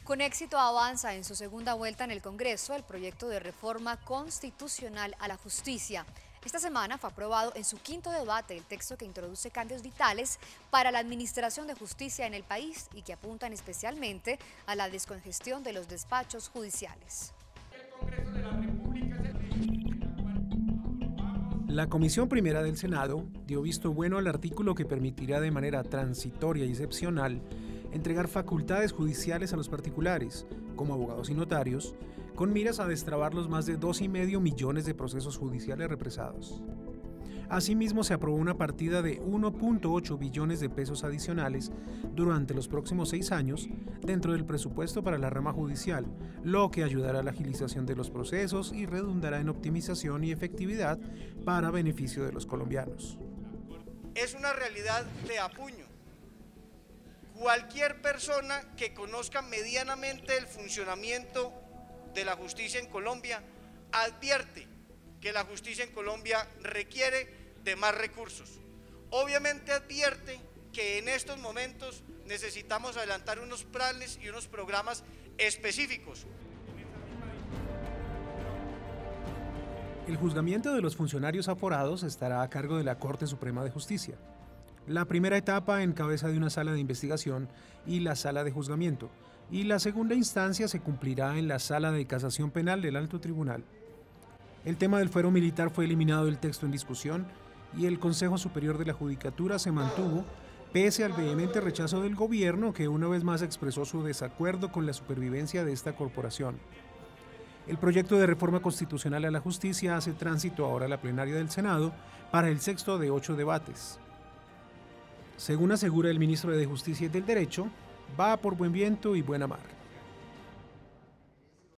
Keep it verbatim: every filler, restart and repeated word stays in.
Con éxito avanza en su segunda vuelta en el Congreso el proyecto de reforma constitucional a la justicia. Esta semana fue aprobado en su quinto debate el texto que introduce cambios vitales para la administración de justicia en el país y que apuntan especialmente a la descongestión de los despachos judiciales. La Comisión Primera del Senado dio visto bueno al artículo que permitirá de manera transitoria y excepcional entregar facultades judiciales a los particulares, como abogados y notarios, con miras a destrabar los más de dos y medio millones de procesos judiciales represados. Asimismo, se aprobó una partida de uno punto ocho billones de pesos adicionales durante los próximos seis años dentro del presupuesto para la rama judicial, lo que ayudará a la agilización de los procesos y redundará en optimización y efectividad para beneficio de los colombianos. Es una realidad de apuño. Cualquier persona que conozca medianamente el funcionamiento de la justicia en Colombia advierte que la justicia en Colombia requiere de más recursos. Obviamente advierte que en estos momentos necesitamos adelantar unos planes y unos programas específicos. El juzgamiento de los funcionarios aforados estará a cargo de la Corte Suprema de Justicia. La primera etapa en cabeza de una sala de investigación y la sala de juzgamiento, y la segunda instancia se cumplirá en la sala de casación penal del Alto Tribunal. El tema del fuero militar fue eliminado del texto en discusión y el Consejo Superior de la Judicatura se mantuvo pese al vehemente rechazo del gobierno, que una vez más expresó su desacuerdo con la supervivencia de esta corporación. El proyecto de reforma constitucional a la justicia hace tránsito ahora a la plenaria del Senado para el sexto de ocho debates. Según asegura el ministro de Justicia y del Derecho, va por buen viento y buena mar.